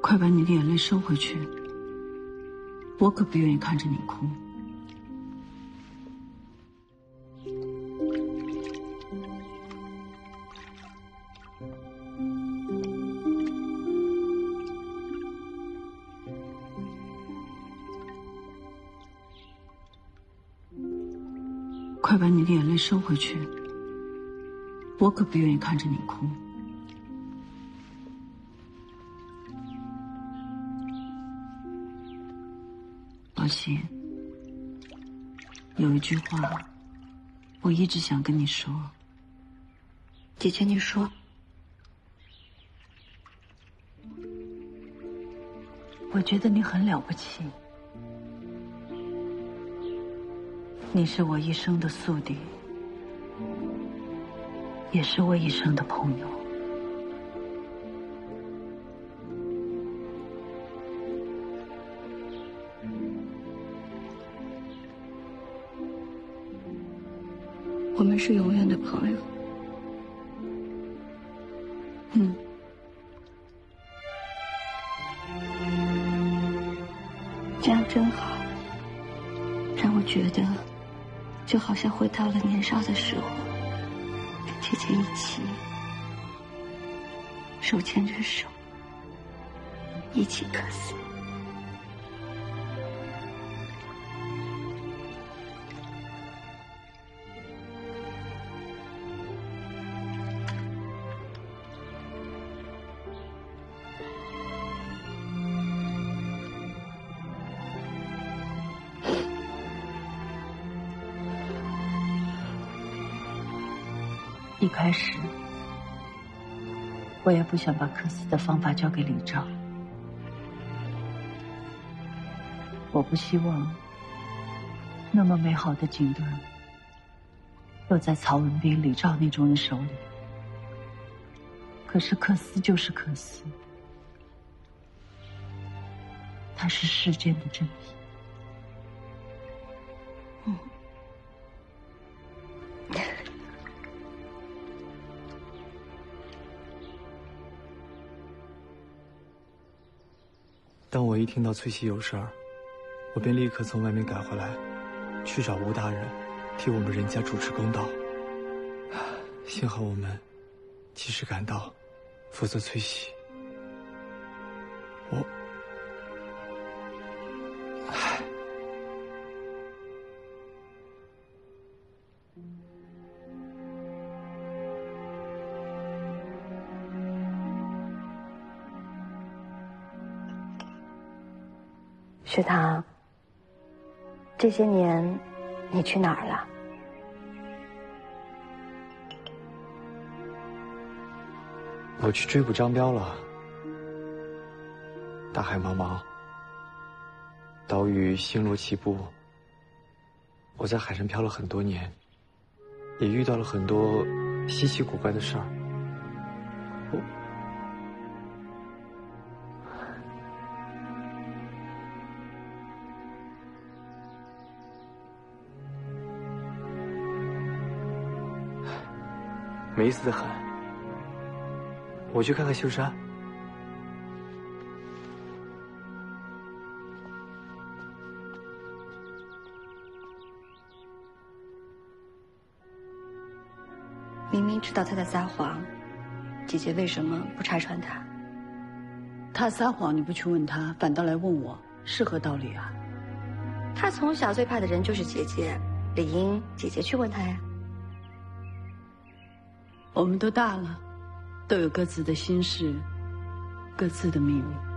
快把你的眼泪收回去，我可不愿意看着你哭。快把你的眼泪收回去，我可不愿意看着你哭。老谢，有一句话，我一直想跟你说。 姐姐，你说。 我觉得你很了不起，你是我一生的宿敌，也是我一生的朋友。 我们是永远的朋友。这样真好，让我觉得就好像回到了年少的时候，跟姐姐一起手牵着手，一起渴死。 一开始，我也不想把克死的方法交给李兆。我不希望那么美好的锦缎落在曹文斌、李兆那种人手里。可是克斯就是克斯，他是世间的正义。 当我一听到翠溪有事儿，我便立刻从外面赶回来，去找吴大人，替我们任家主持公道。幸好我们及时赶到，否则翠溪， 学堂，这些年你去哪儿了？ 我去追捕张彪了。大海茫茫，岛屿星罗棋布，我在海上漂了很多年，也遇到了很多稀奇古怪的事儿。没意思的很。我去看看秀山。 明明知道他在撒谎，姐姐为什么不拆穿他？ 他撒谎你不去问他，反倒来问我，是何道理啊？ 他从小最怕的人就是姐姐，理应姐姐去问他呀。 我们都大了，都有各自的心事，各自的秘密。